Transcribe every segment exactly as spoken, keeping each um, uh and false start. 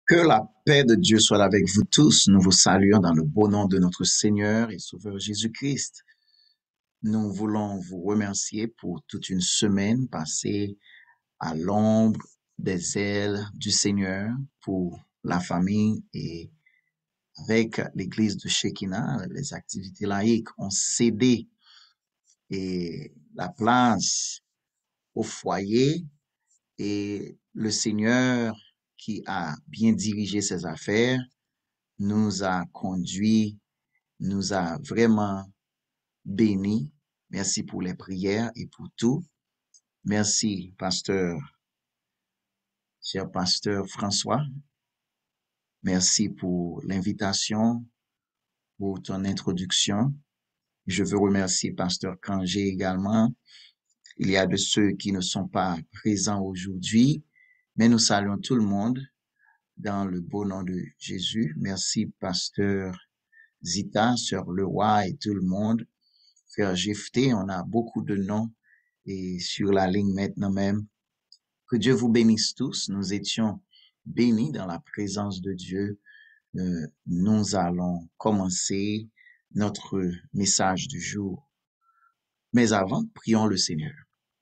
Que la paix de Dieu soit avec vous tous. Nous vous saluons dans le beau nom de notre Seigneur et Sauveur Jésus-Christ. Nous voulons vous remercier pour toute une semaine passée à l'ombre des ailes du Seigneur pour la famille et avec l'église de Shekinah, les activités laïques ont cédé et la place au foyer et le Seigneur qui a bien dirigé ses affaires nous a conduits, nous a vraiment bénis. Merci pour les prières et pour tout. Merci, pasteur, cher pasteur François. Merci pour l'invitation, pour ton introduction. Je veux remercier pasteur Kangé également. Il y a de ceux qui ne sont pas présents aujourd'hui, mais nous saluons tout le monde dans le beau nom de Jésus. Merci, pasteur Zita, sœur Leroy et tout le monde. Frère Jephté, on a beaucoup de noms et sur la ligne maintenant même. Que Dieu vous bénisse tous. Nous étions bénis dans la présence de Dieu. Euh, nous allons commencer notre message du jour. Mais avant, prions le Seigneur.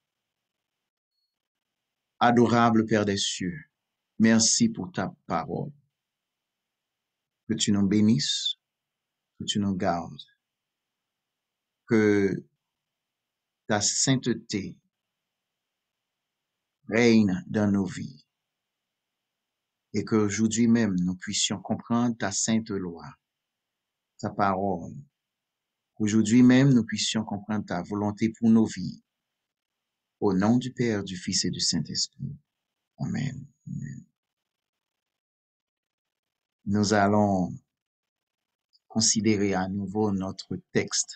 Adorable Père des cieux, merci pour ta parole. Que tu nous bénisses, que tu nous gardes, que ta sainteté règne dans nos vies et qu'aujourd'hui même nous puissions comprendre ta sainte loi, ta parole. Aujourd'hui même nous puissions comprendre ta volonté pour nos vies. Au nom du Père, du Fils et du Saint-Esprit. Amen. Amen. Nous allons considérer à nouveau notre texte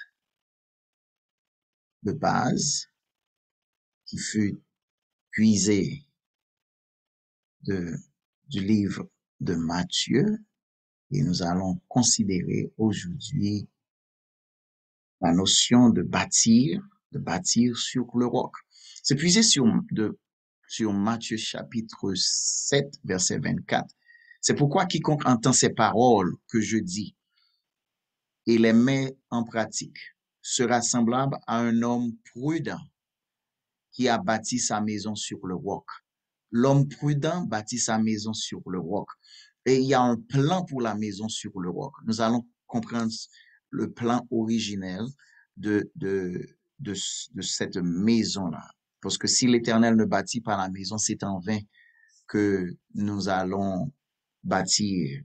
de base qui fut puisé de, du livre de Matthieu et nous allons considérer aujourd'hui la notion de bâtir, de bâtir sur le roc. C'est puisé sur, de, sur Matthieu chapitre sept, verset vingt-quatre. C'est pourquoi quiconque entend ces paroles que je dis et les met en pratique sera semblable à un homme prudent qui a bâti sa maison sur le roc. L'homme prudent bâtit sa maison sur le roc. Et il y a un plan pour la maison sur le roc. Nous allons comprendre le plan originel de, de, de, de cette maison-là. Parce que si l'Éternel ne bâtit pas la maison, c'est en vain que nous allons bâtir.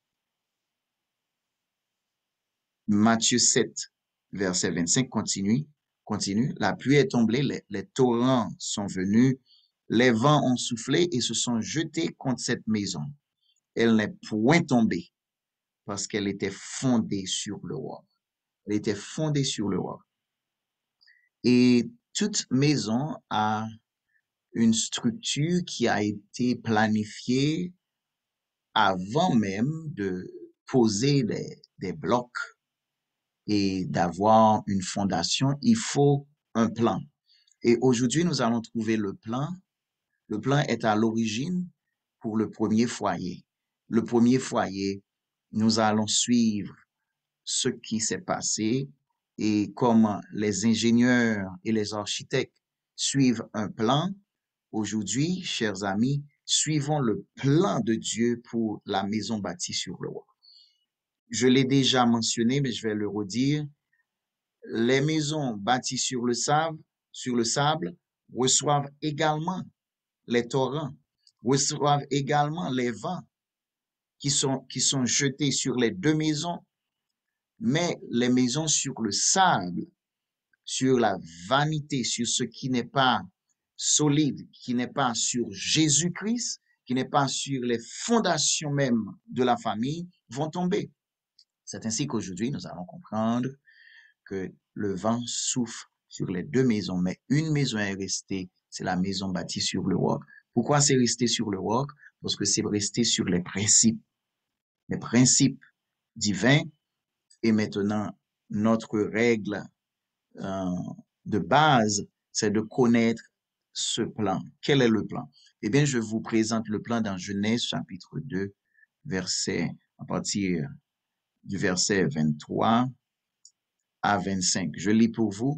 Matthieu sept, verset vingt-cinq continue. continue. La pluie est tombée, les, les torrents sont venus, les vents ont soufflé et se sont jetés contre cette maison. Elle n'est point tombée parce qu'elle était fondée sur le roc. Elle était fondée sur le roc. Et toute maison a une structure qui a été planifiée avant même de poser des, des blocs et d'avoir une fondation. Il faut un plan. Et aujourd'hui, nous allons trouver le plan. Le plan est à l'origine pour le premier foyer. Le premier foyer, nous allons suivre ce qui s'est passé et comment les ingénieurs et les architectes suivent un plan. Aujourd'hui, chers amis, suivons le plan de Dieu pour la maison bâtie sur le roc. Je l'ai déjà mentionné, mais je vais le redire. Les maisons bâties sur le sable, sur le sable reçoivent également les torrents, reçoivent également les vents qui sont, qui sont jetés sur les deux maisons, mais les maisons sur le sable, sur la vanité, sur ce qui n'est pas solide, qui n'est pas sur Jésus-Christ, qui n'est pas sur les fondations même de la famille, vont tomber. C'est ainsi qu'aujourd'hui, nous allons comprendre que le vent souffle sur les deux maisons, mais une maison est restée, c'est la maison bâtie sur le roc. Pourquoi c'est resté sur le roc? Parce que c'est resté sur les principes, les principes divins. Et maintenant, notre règle euh, de base, c'est de connaître ce plan. Quel est le plan? Eh bien, je vous présente le plan dans Genèse chapitre deux, verset, à partir du verset vingt-trois à vingt-cinq. Je lis pour vous.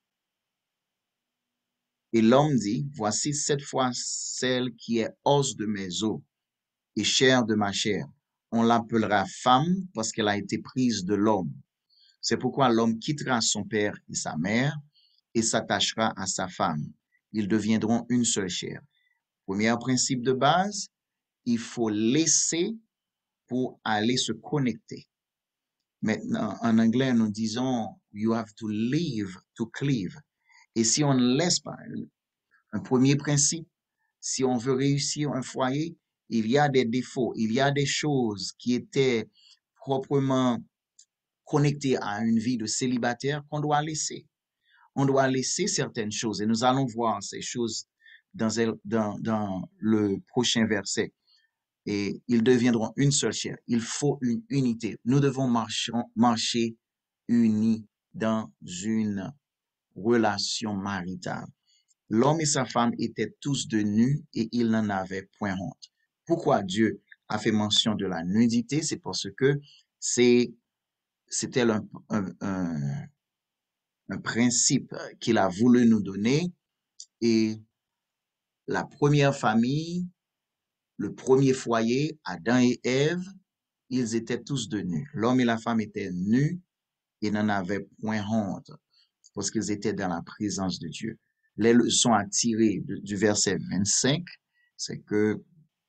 Et l'homme dit, voici cette fois celle qui est os de mes os et chair de ma chair. On l'appellera femme parce qu'elle a été prise de l'homme. C'est pourquoi l'homme quittera son père et sa mère et s'attachera à sa femme. Ils deviendront une seule chair. Premier principe de base, il faut laisser pour aller se connecter. Maintenant, en anglais, nous disons, you have to leave to cleave. Et si on ne laisse pas, un premier principe, si on veut réussir un foyer, il y a des défauts, il y a des choses qui étaient proprement connectées à une vie de célibataire qu'on doit laisser. On doit laisser certaines choses et nous allons voir ces choses dans, dans, dans le prochain verset. Et ils deviendront une seule chair. Il faut une unité. Nous devons marcher, marcher unis dans une relation maritale. L'homme et sa femme étaient tous de nus et ils n'en avaient point honte. Pourquoi Dieu a fait mention de la nudité? C'est parce que c'est, c'était un, un, un, un principe qu'il a voulu nous donner. Et la première famille, le premier foyer, Adam et Ève, ils étaient tous de nus. L'homme et la femme étaient nus et n'en avaient point honte parce qu'ils étaient dans la présence de Dieu. Les leçons à tirer du verset vingt-cinq, c'est que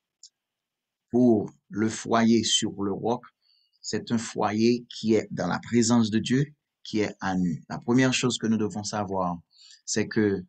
pour le foyer sur le roc, c'est un foyer qui est dans la présence de Dieu, qui est à nu. La première chose que nous devons savoir, c'est que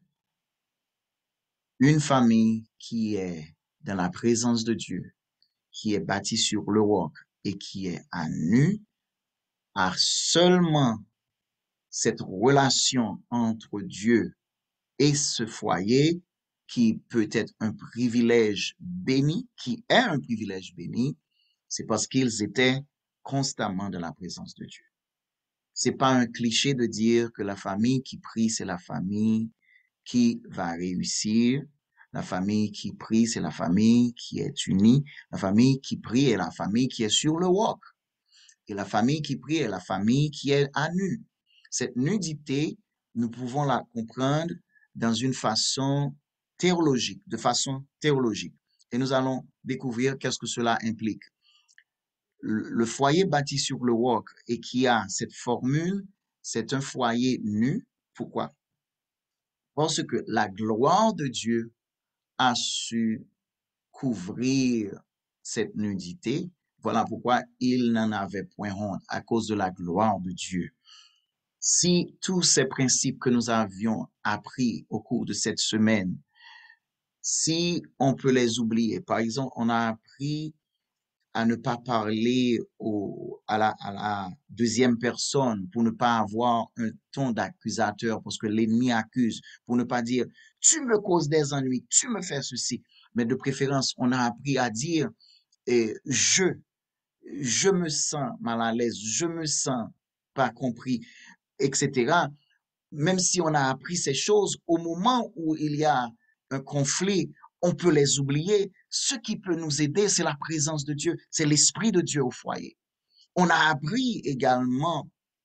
une famille qui est dans la présence de Dieu, qui est bâtie sur le roc et qui est à nu, a seulement cette relation entre Dieu et ce foyer qui peut être un privilège béni, qui est un privilège béni, c'est parce qu'ils étaient constamment dans la présence de Dieu. C'est pas un cliché de dire que la famille qui prie, c'est la famille qui va réussir. La famille qui prie, c'est la famille qui est unie. La famille qui prie est la famille qui est sur le roc. Et la famille qui prie est la famille qui est à nu. Cette nudité, nous pouvons la comprendre dans une façon théologique, de façon théologique. Et nous allons découvrir qu'est-ce que cela implique. Le, le foyer bâti sur le roc et qui a cette formule, c'est un foyer nu. Pourquoi? Parce que la gloire de Dieu a su couvrir cette nudité. Voilà pourquoi il n'en avait point honte, à cause de la gloire de Dieu. Si tous ces principes que nous avions appris au cours de cette semaine, si on peut les oublier, par exemple, on a appris à ne pas parler au, à, la, à la deuxième personne pour ne pas avoir un ton d'accusateur parce que l'ennemi accuse, pour ne pas dire « tu me causes des ennuis, tu me fais ceci ». Mais de préférence, on a appris à dire eh, « je ». Je me sens mal à l'aise, je me sens pas compris, et cetera. Même si on a appris ces choses, au moment où il y a un conflit, on peut les oublier. Ce qui peut nous aider, c'est la présence de Dieu, c'est l'Esprit de Dieu au foyer. On a appris également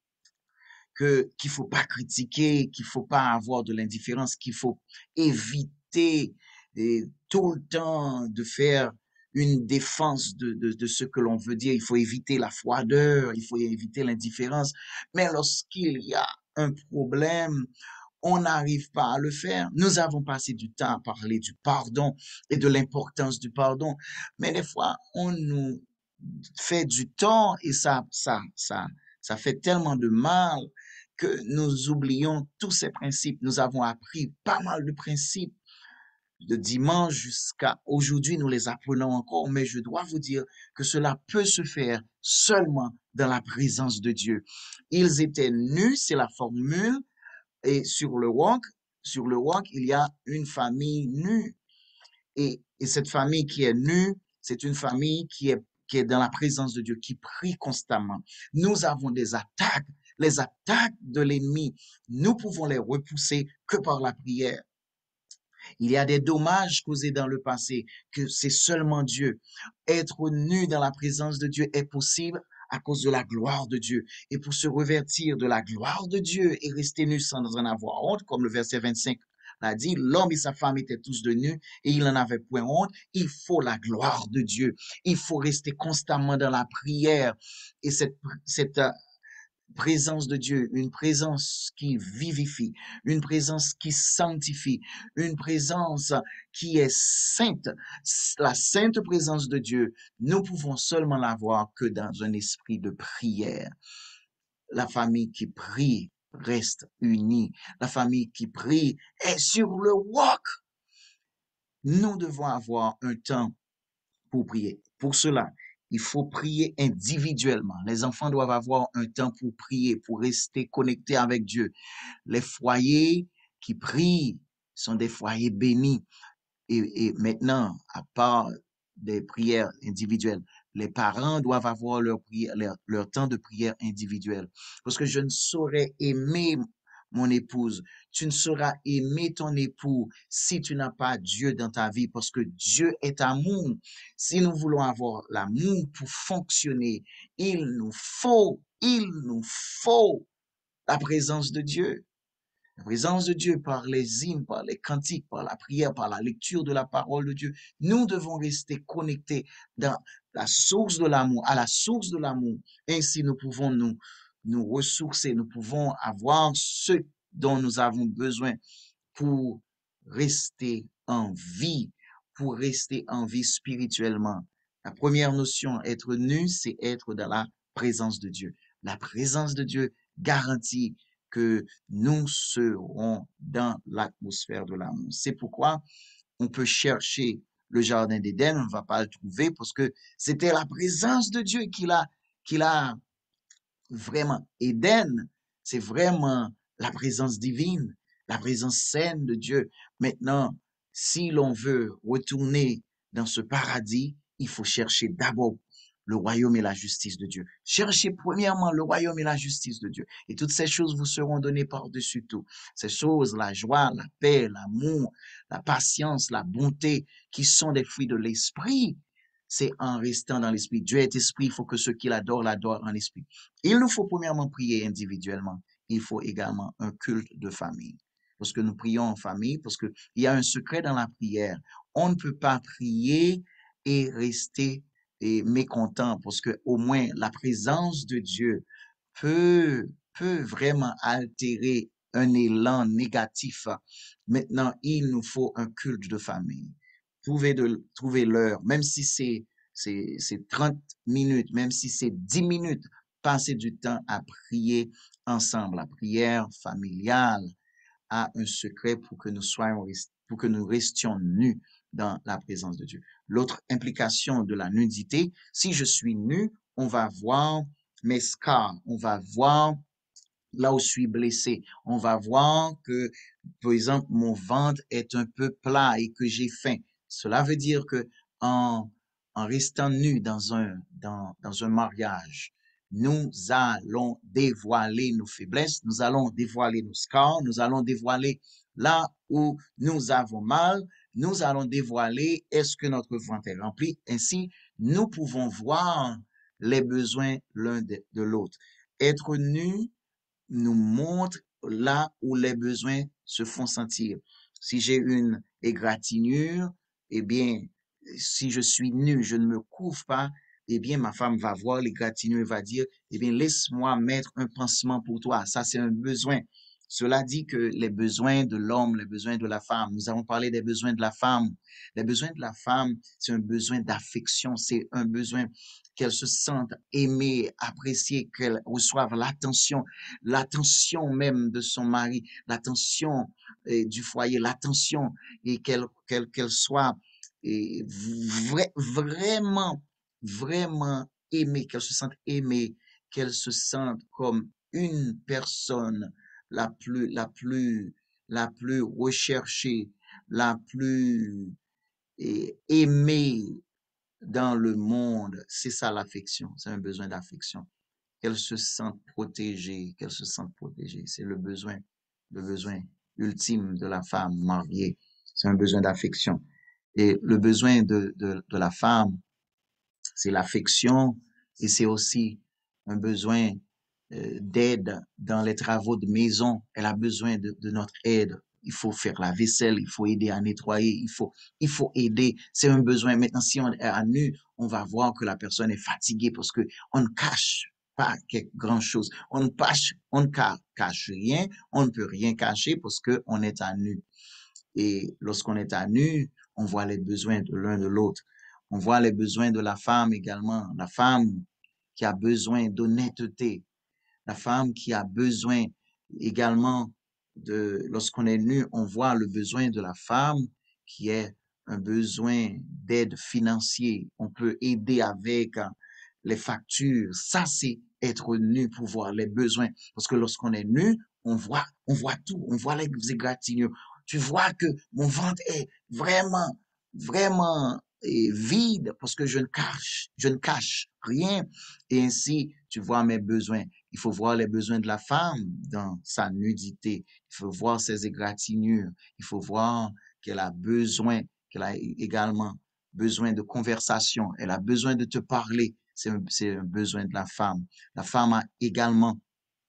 que qu'il faut pas critiquer, qu'il faut pas avoir de l'indifférence, qu'il faut éviter et, tout le temps de faire une défense de, de, de ce que l'on veut dire. Il faut éviter la froideur, il faut éviter l'indifférence. Mais lorsqu'il y a un problème, on n'arrive pas à le faire. Nous avons passé du temps à parler du pardon et de l'importance du pardon. Mais des fois, on nous fait du tort et ça, ça, ça, ça fait tellement de mal que nous oublions tous ces principes. Nous avons appris pas mal de principes de dimanche jusqu'à aujourd'hui, nous les apprenons encore, mais je dois vous dire que cela peut se faire seulement dans la présence de Dieu. Ils étaient nus, c'est la formule, et sur le roc, sur le roc, il y a une famille nue. Et, et cette famille qui est nue, c'est une famille qui est, qui est dans la présence de Dieu, qui prie constamment. Nous avons des attaques, les attaques de l'ennemi. Nous pouvons les repousser que par la prière. Il y a des dommages causés dans le passé, que c'est seulement Dieu. Être nu dans la présence de Dieu est possible à cause de la gloire de Dieu. Et pour se revêtir de la gloire de Dieu et rester nu sans en avoir honte, comme le verset vingt-cinq l'a dit, l'homme et sa femme étaient tous de nus et il n'en avait point honte. Il faut la gloire de Dieu. Il faut rester constamment dans la prière. Et cette, cette présence de Dieu, une présence qui vivifie, une présence qui sanctifie, une présence qui est sainte. La sainte présence de Dieu, nous pouvons seulement l'avoir que dans un esprit de prière. La famille qui prie reste unie. La famille qui prie est sur le walk. Nous devons avoir un temps pour prier. Pour cela, il faut prier individuellement. Les enfants doivent avoir un temps pour prier, pour rester connectés avec Dieu. Les foyers qui prient sont des foyers bénis. Et, et maintenant, à part des prières individuelles, les parents doivent avoir leur, prière, leur, leur temps de prière individuelle. Parce que je ne saurais aimer mon épouse, tu ne sauras aimer ton époux si tu n'as pas Dieu dans ta vie, parce que Dieu est amour. Si nous voulons avoir l'amour pour fonctionner, il nous faut, il nous faut la présence de Dieu. La présence de Dieu par les hymnes, par les cantiques, par la prière, par la lecture de la parole de Dieu. Nous devons rester connectés dans la source de l'amour, à la source de l'amour. Ainsi, nous pouvons nous, nous ressourcer, nous pouvons avoir ce dont nous avons besoin pour rester en vie, pour rester en vie spirituellement. La première notion, être nu, c'est être dans la présence de Dieu. La présence de Dieu garantit que nous serons dans l'atmosphère de l'amour. C'est pourquoi on peut chercher le jardin d'Éden, on ne va pas le trouver parce que c'était la présence de Dieu qui l'a, qui l'a vraiment. Éden, c'est vraiment la présence divine, la présence saine de Dieu. Maintenant, si l'on veut retourner dans ce paradis, il faut chercher d'abord le royaume et la justice de Dieu. Cherchez premièrement le royaume et la justice de Dieu. Et toutes ces choses vous seront données par-dessus tout. Ces choses, la joie, la paix, l'amour, la patience, la bonté, qui sont des fruits de l'esprit, c'est en restant dans l'esprit. Dieu est esprit, il faut que ceux qui l'adorent l'adorent en esprit. Il nous faut premièrement prier individuellement. Il faut également un culte de famille. Parce que nous prions en famille, parce qu'il y a un secret dans la prière. On ne peut pas prier et rester et mécontent, parce que au moins la présence de Dieu peut, peut vraiment altérer un élan négatif. Maintenant, il nous faut un culte de famille. Trouver de, trouver l'heure, même si c'est, c'est, c'est trente minutes, même si c'est dix minutes, passer du temps à prier ensemble. La prière familiale a un secret pour que nous soyons, pour que nous restions nus dans la présence de Dieu. L'autre implication de la nudité, si je suis nu, on va voir mes scars, on va voir là où je suis blessé, on va voir que, par exemple, mon ventre est un peu plat et que j'ai faim. Cela veut dire que en, en restant nu dans un, dans, dans un mariage, nous allons dévoiler nos faiblesses, nous allons dévoiler nos scars, nous allons dévoiler là où nous avons mal, nous allons dévoiler est-ce que notre ventre est rempli. Ainsi, nous pouvons voir les besoins l'un de, de l'autre. Être nu nous montre là où les besoins se font sentir. Si j'ai une égratignure, eh bien, si je suis nu, je ne me couvre pas, eh bien, ma femme va voir l'égratignure et va dire, eh bien, laisse-moi mettre un pansement pour toi. Ça, c'est un besoin. Cela dit que les besoins de l'homme, les besoins de la femme, nous avons parlé des besoins de la femme. Les besoins de la femme, c'est un besoin d'affection, c'est un besoin qu'elle se sente aimée, appréciée, qu'elle reçoive l'attention, l'attention même de son mari, l'attention eh, du foyer, l'attention et qu'elle qu'elle qu'elle soit eh, vra vraiment, vraiment aimée, qu'elle se sente aimée, qu'elle se sente comme une personne la plus, la plus, la plus recherchée, la plus eh, aimée dans le monde. C'est ça l'affection, c'est un besoin d'affection. Qu'elle se sente protégée, qu'elle se sente protégée. C'est le besoin, le besoin ultime de la femme mariée. c'est un besoin d'affection. Et le besoin de, de, de la femme, c'est l'affection et c'est aussi un besoin euh, d'aide dans les travaux de maison. Elle a besoin de, de notre aide. Il faut faire la vaisselle, il faut aider à nettoyer, il faut, il faut aider. C'est un besoin. Maintenant, si on est à nu, on va voir que la personne est fatiguée parce que on ne cache pas grand chose. On ne cache, on ne cache rien, on ne peut rien cacher parce que on est à nu. Et lorsqu'on est à nu, on voit les besoins de l'un de l'autre. On voit les besoins de la femme également. La femme qui a besoin d'honnêteté. La femme qui a besoin également de, lorsqu'on est nu, on voit le besoin de la femme qui est un besoin d'aide financière. On peut aider avec hein, les factures. Ça, c'est être nu pour voir les besoins. Parce que lorsqu'on est nu, on voit, on voit tout. On voit les égratignures. Tu vois que mon ventre est vraiment, vraiment eh, vide parce que je ne cache, je ne cache rien. Et ainsi, tu vois mes besoins. Il faut voir les besoins de la femme dans sa nudité. Il faut voir ses égratignures. Il faut voir qu'elle a besoin, qu'elle a également besoin de conversation. Elle a besoin de te parler. C'est un, c'est un besoin de la femme. La femme a également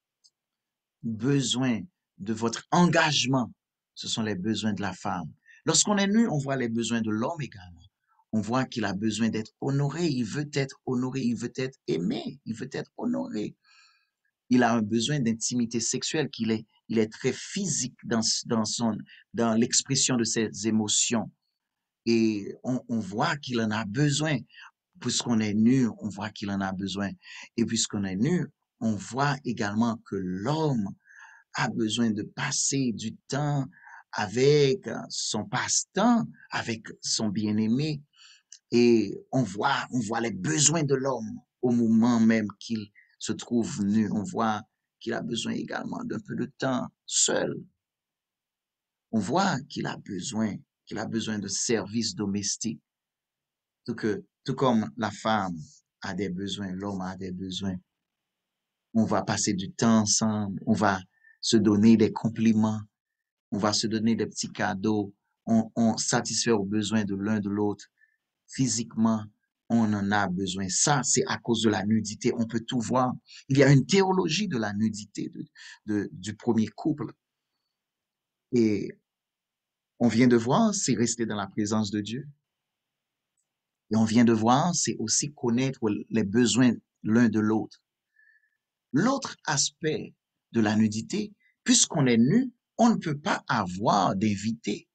besoin de votre engagement. Ce sont les besoins de la femme. Lorsqu'on est nu, on voit les besoins de l'homme également. On voit qu'il a besoin d'être honoré. Il veut être honoré. Il veut être aimé. Il veut être honoré. Il a un besoin d'intimité sexuelle, qu'il est, il est très physique dans, dans, son, dans l'expression de ses émotions. Et on, on voit qu'il en a besoin. Puisqu'on est nu, on voit qu'il en a besoin. Et puisqu'on est nu, on voit également que l'homme a besoin de passer du temps avec son passe-temps, avec son bien-aimé. Et on voit, on voit les besoins de l'homme au moment même qu'il se trouve nu. On voit qu'il a besoin également d'un peu de temps seul. On voit qu'il a besoin, qu'il a besoin de services domestiques. Tout, que, tout comme la femme a des besoins, l'homme a des besoins. On va passer du temps ensemble, on va se donner des compliments, on va se donner des petits cadeaux, on, on satisfait aux besoins de l'un de l'autre. Physiquement, on en a besoin. Ça, c'est à cause de la nudité. On peut tout voir. Il y a une théologie de la nudité de, de, du premier couple. Et on vient de voir, c'est rester dans la présence de Dieu. Et on vient de voir, c'est aussi connaître les besoins l'un de l'autre. L'autre aspect de la nudité, puisqu'on est nu, on ne peut pas avoir d'invité.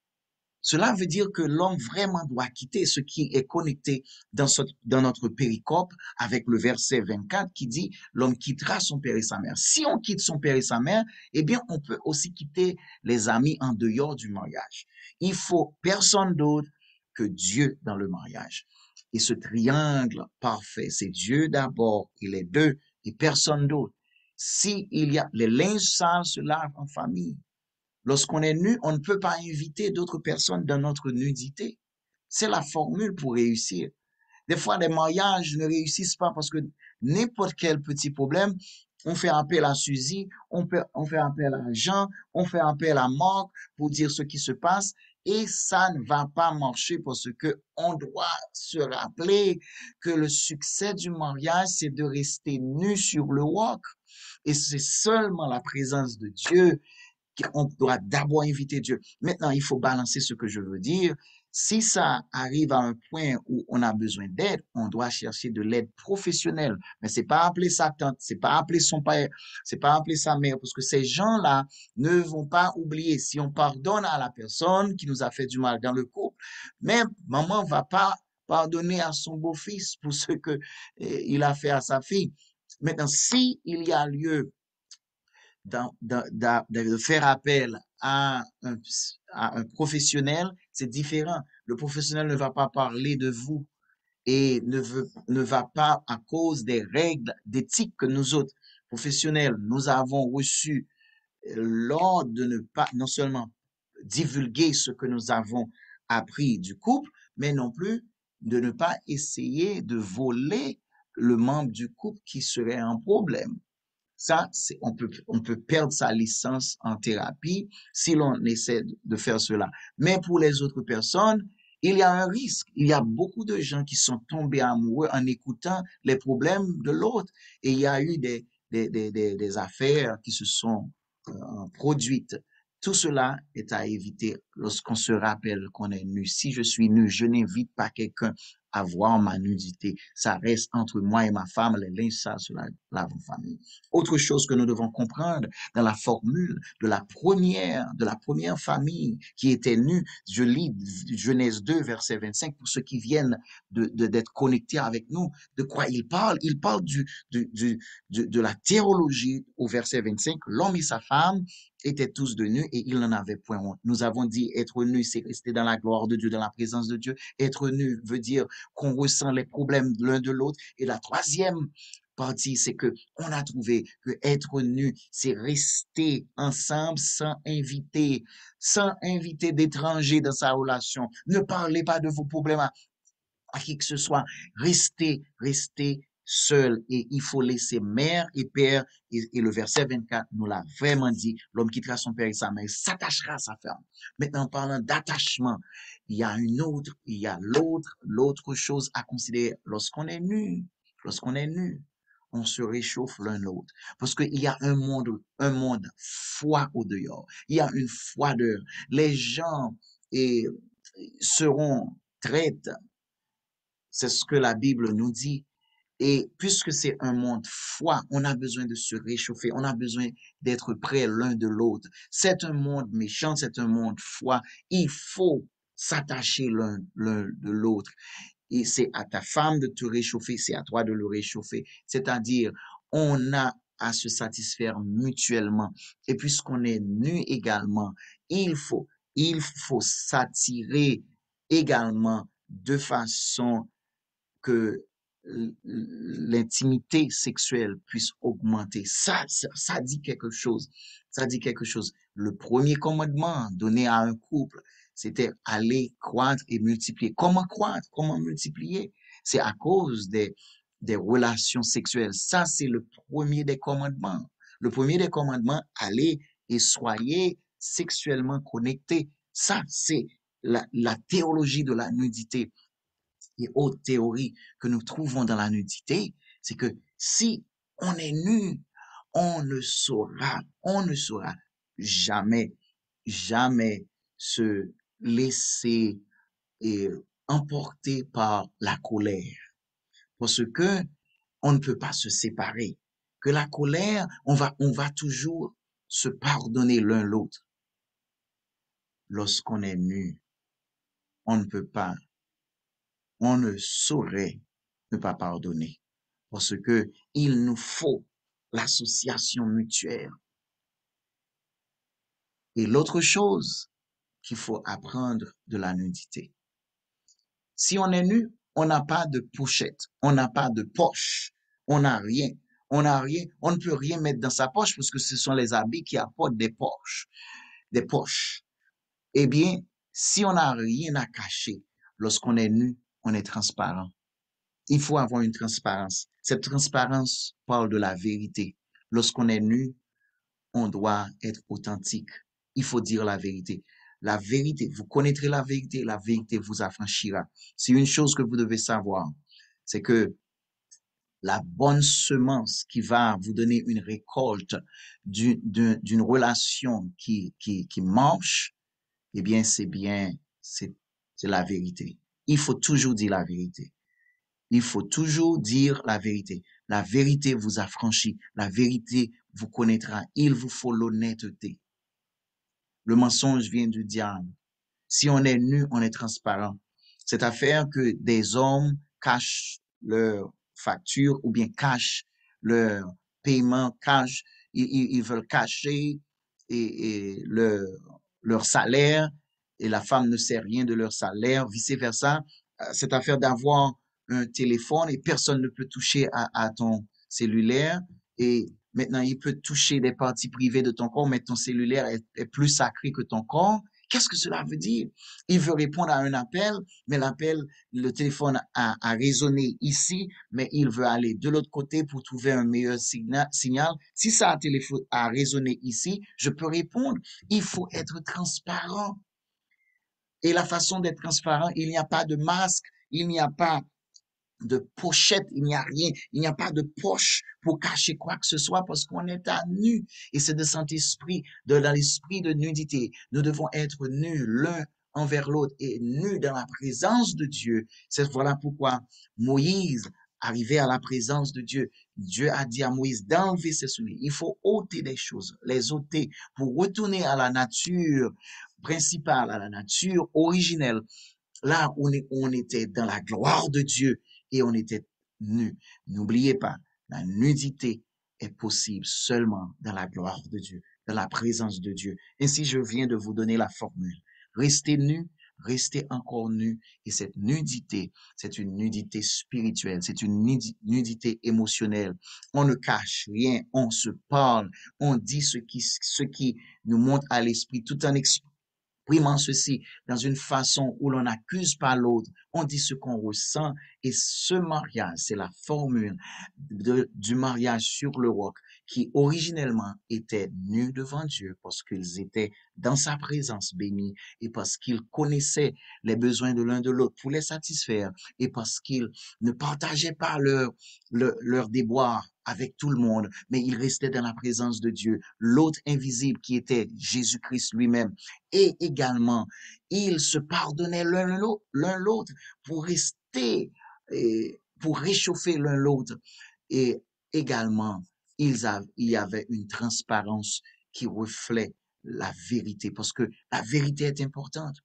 Cela veut dire que l'homme vraiment doit quitter ce qui est connecté dans, ce, dans notre péricope avec le verset vingt-quatre qui dit l'homme quittera son père et sa mère. Si on quitte son père et sa mère, eh bien, on peut aussi quitter les amis en dehors du mariage. Il faut personne d'autre que Dieu dans le mariage. Et ce triangle parfait, c'est Dieu d'abord et les deux et personne d'autre. S'il y a les linges sales se lavent en famille. Lorsqu'on est nu, on ne peut pas inviter d'autres personnes dans notre nudité. C'est la formule pour réussir. Des fois, les mariages ne réussissent pas parce que n'importe quel petit problème, on fait appel à Suzy, on, peut, on fait appel à Jean, on fait appel à Marc pour dire ce qui se passe et ça ne va pas marcher parce que on doit se rappeler que le succès du mariage, c'est de rester nu sur le walk. Et c'est seulement la présence de Dieu on doit d'abord inviter Dieu. Maintenant, il faut balancer ce que je veux dire. Si ça arrive à un point où on a besoin d'aide, on doit chercher de l'aide professionnelle. Mais c'est pas appeler sa tante, c'est pas appeler son père, c'est pas appeler sa mère, parce que ces gens-là ne vont pas oublier. Si on pardonne à la personne qui nous a fait du mal dans le couple, mais maman va pas pardonner à son beau-fils pour ce que eh, il a fait à sa fille. Maintenant, si il y a lieu dans, dans, dans, de faire appel à un, à un professionnel, c'est différent. Le professionnel ne va pas parler de vous et ne, veut, ne va pas à cause des règles d'éthique que nous autres professionnels, nous avons reçu l'ordre de ne pas non seulement divulguer ce que nous avons appris du couple, mais non plus de ne pas essayer de voler le membre du couple qui serait un problème. Ça, c'est, on peut, on peut perdre sa licence en thérapie si l'on essaie de faire cela. Mais pour les autres personnes, il y a un risque. Il y a beaucoup de gens qui sont tombés amoureux en écoutant les problèmes de l'autre. Et il y a eu des, des, des, des, des affaires qui se sont euh, produites. Tout cela est à éviter lorsqu'on se rappelle qu'on est nu. Si je suis nu, je n'invite pas quelqu'un à voir ma nudité. Ça reste entre moi et ma femme, les linges sales sur la, la famille. Autre chose que nous devons comprendre dans la formule de la première, de la première famille qui était nue, je lis Genèse deux, verset vingt-cinq, pour ceux qui viennent de, de, d'être connectés avec nous. De quoi il parle? Il parle du, du, du, de, de la théologie au verset vingt-cinq. L'homme et sa femme étaient tous de nus et ils n'en avaient point honte. Nous avons dit être nu, c'est rester dans la gloire de Dieu, dans la présence de Dieu. Être nu veut dire qu'on ressent les problèmes l'un de l'autre. Et la troisième partie, c'est que on a trouvé que être nu, c'est rester ensemble sans inviter, sans inviter d'étrangers dans sa relation. Ne parlez pas de vos problèmes à, à qui que ce soit. Restez, restez seul. Et il faut laisser mère et père. Et, et le verset vingt-quatre nous l'a vraiment dit. L'homme quittera son père et sa mère, s'attachera à sa femme. Maintenant, en parlant d'attachement, il y a une autre, il y a l'autre, l'autre chose à considérer lorsqu'on est nu. Lorsqu'on est nu, on se réchauffe l'un l'autre. Parce qu'il y a un monde, un monde froid au dehors. Il y a une froideur. Les gens et, seront traites. C'est ce que la Bible nous dit. Et puisque c'est un monde froid, on a besoin de se réchauffer, on a besoin d'être près l'un de l'autre. C'est un monde méchant, c'est un monde froid. Il faut s'attacher l'un, l'un de l'autre. Et c'est à ta femme de te réchauffer, c'est à toi de le réchauffer. C'est-à-dire, on a à se satisfaire mutuellement. Et puisqu'on est nu également, il faut, il faut s'attirer également de façon que l'intimité sexuelle puisse augmenter. Ça, ça, ça dit quelque chose. Ça dit quelque chose. Le premier commandement donné à un couple, c'était aller croître et multiplier. Comment croître? Comment multiplier? C'est à cause des, des relations sexuelles. Ça, c'est le premier des commandements. Le premier des commandements, aller et soyez sexuellement connectés. Ça, c'est la, la théologie de la nudité. Et autre théorie que nous trouvons dans la nudité, c'est que si on est nu, on ne saura, on ne saura jamais, jamais se laisser et, emporter par la colère. Parce que on ne peut pas se séparer. Que la colère, on va, on va toujours se pardonner l'un l'autre. Lorsqu'on est nu, on ne peut pas, on ne saurait ne pas pardonner. Parce que il nous faut l'association mutuelle. Et l'autre chose qu'il faut apprendre de la nudité. Si on est nu, on n'a pas de pochette, on n'a pas de poche, on n'a rien, on n'a rien, on ne peut rien mettre dans sa poche parce que ce sont les habits qui apportent des poches, des poches. Eh bien, si on n'a rien à cacher, lorsqu'on est nu, on est transparent. Il faut avoir une transparence. Cette transparence parle de la vérité. Lorsqu'on est nu, on doit être authentique. Il faut dire la vérité. La vérité, vous connaîtrez la vérité, la vérité vous affranchira. C'est une chose que vous devez savoir, c'est que la bonne semence qui va vous donner une récolte d'une, d'une relation qui, qui, qui marche, eh bien, c'est bien, c'est, c'est la vérité. Il faut toujours dire la vérité. Il faut toujours dire la vérité. La vérité vous affranchit. La vérité vous connaîtra. Il vous faut l'honnêteté. Le mensonge vient du diable. Si on est nu, on est transparent. Cette affaire que des hommes cachent leurs factures ou bien cachent leur paiement, cachent, ils, ils, ils veulent cacher et, et leur, leur salaire et la femme ne sait rien de leur salaire, vice-versa. Cette affaire d'avoir un téléphone et personne ne peut toucher à, à ton cellulaire et maintenant il peut toucher des parties privées de ton corps, mais ton cellulaire est, est plus sacré que ton corps. Qu'est-ce que cela veut dire? Il veut répondre à un appel, mais l'appel, le téléphone a, a résonné ici, mais il veut aller de l'autre côté pour trouver un meilleur signa- signal. Si ça a, téléphone, a résonné ici, je peux répondre. Il faut être transparent. Et la façon d'être transparent, il n'y a pas de masque, il n'y a pas de pochette, il n'y a rien, il n'y a pas de poche pour cacher quoi que ce soit parce qu'on est à nu. Et c'est de cet esprit, de dans l'esprit de nudité. Nous devons être nus l'un envers l'autre et nus dans la présence de Dieu. C'est voilà pourquoi Moïse arrivait à la présence de Dieu. Dieu a dit à Moïse d'enlever ses souliers. Il faut ôter des choses, les ôter pour retourner à la nature principale, à la nature originelle, là où on était dans la gloire de Dieu et on était nu. N'oubliez pas, la nudité est possible seulement dans la gloire de Dieu, dans la présence de Dieu. Ainsi, je viens de vous donner la formule. Restez nu, restez encore nu. Et cette nudité, c'est une nudité spirituelle, c'est une nudité émotionnelle. On ne cache rien, on se parle, on dit ce qui, ce qui nous monte à l'esprit tout en exprimant exprimant ceci dans une façon où l'on n'accuse pas l'autre, on dit ce qu'on ressent et ce mariage, c'est la formule de, du mariage sur le roc qui originellement était nu devant Dieu parce qu'ils étaient dans sa présence bénie et parce qu'ils connaissaient les besoins de l'un de l'autre pour les satisfaire et parce qu'ils ne partageaient pas leur, leur, leur déboire avec tout le monde, mais ils restaient dans la présence de Dieu, l'autre invisible qui était Jésus-Christ lui-même. Et également, ils se pardonnaient l'un l'autre pour rester, et pour réchauffer l'un l'autre. Et également, ils avaient, il y avait une transparence qui reflète la vérité, parce que la vérité est importante.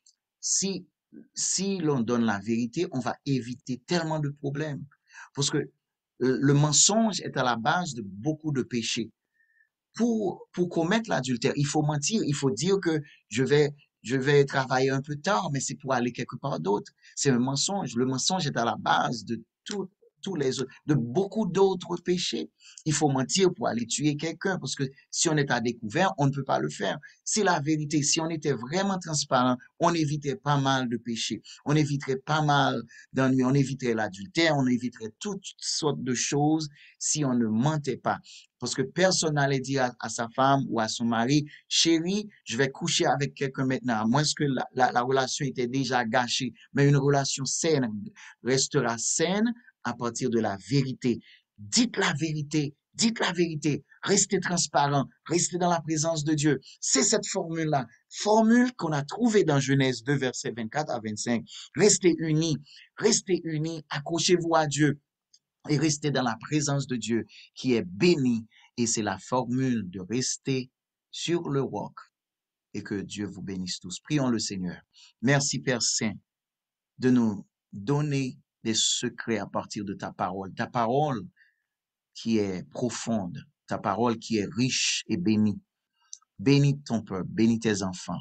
Si, si l'on donne la vérité, on va éviter tellement de problèmes, parce que le mensonge est à la base de beaucoup de péchés. Pour, pour commettre l'adultère, il faut mentir, il faut dire que je vais, je vais travailler un peu tard, mais c'est pour aller quelque part d'autre. C'est un mensonge. Le mensonge est à la base de tout, tous les autres, de beaucoup d'autres péchés. Il faut mentir pour aller tuer quelqu'un, parce que si on est à découvert, on ne peut pas le faire. C'est la vérité. Si on était vraiment transparent, on éviterait pas mal de péchés. On éviterait pas mal d'ennuis. On éviterait l'adultère, on éviterait toutes sortes de choses si on ne mentait pas. Parce que personne n'allait dire à, à sa femme ou à son mari, chérie, je vais coucher avec quelqu'un maintenant, à moins que la, la, la relation était déjà gâchée. Mais une relation saine restera saine à partir de la vérité. Dites la vérité, dites la vérité, restez transparent, restez dans la présence de Dieu. C'est cette formule-là, formule qu'on a trouvée dans Genèse deux, versets vingt-quatre à vingt-cinq. Restez unis, restez unis, accrochez-vous à Dieu et restez dans la présence de Dieu qui est béni. Et c'est la formule de rester sur le roc et que Dieu vous bénisse tous. Prions le Seigneur. Merci Père Saint de nous donner des secrets à partir de ta parole. Ta parole qui est profonde, ta parole qui est riche et bénie. Bénis ton peuple, bénis tes enfants.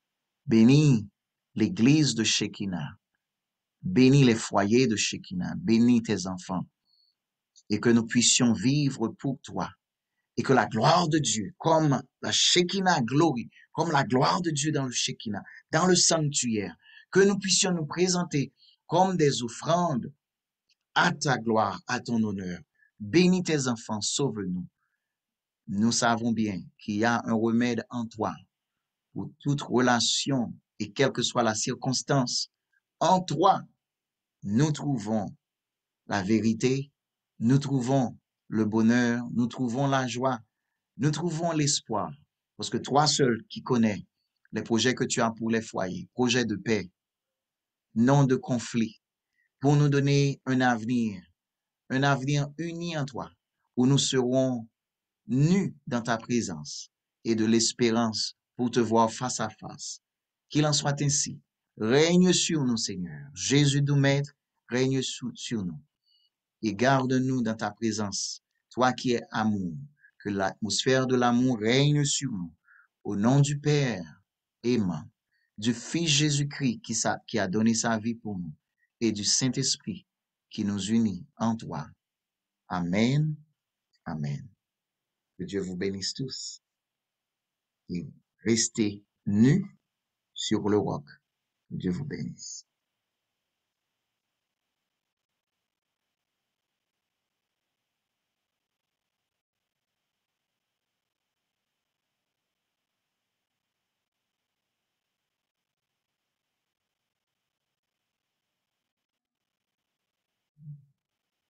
Bénis l'église de Shekinah. Bénis les foyers de Shekinah. Bénis tes enfants. Et que nous puissions vivre pour toi. Et que la gloire de Dieu, comme la Shekinah glory, comme la gloire de Dieu dans le Shekinah, dans le sanctuaire, que nous puissions nous présenter comme des offrandes à ta gloire, à ton honneur. Bénis tes enfants, sauve-nous. Nous savons bien qu'il y a un remède en toi pour toute relation et quelle que soit la circonstance. En toi, nous trouvons la vérité, nous trouvons le bonheur, nous trouvons la joie, nous trouvons l'espoir. Parce que toi seul qui connais les projets que tu as pour les foyers, projets de paix, non de conflit, pour nous donner un avenir, un avenir uni en toi, où nous serons nus dans ta présence et de l'espérance pour te voir face à face. Qu'il en soit ainsi. Règne sur nous, Seigneur. Jésus, nous maître, règne sur, sur nous. Et garde-nous dans ta présence, toi qui es amour, que l'atmosphère de l'amour règne sur nous. Au nom du Père aimant, du Fils Jésus-Christ qui, qui a donné sa vie pour nous, et du Saint-Esprit qui nous unit en toi. Amen. Amen. Que Dieu vous bénisse tous. Et restez nus sur le roc. Dieu vous bénisse.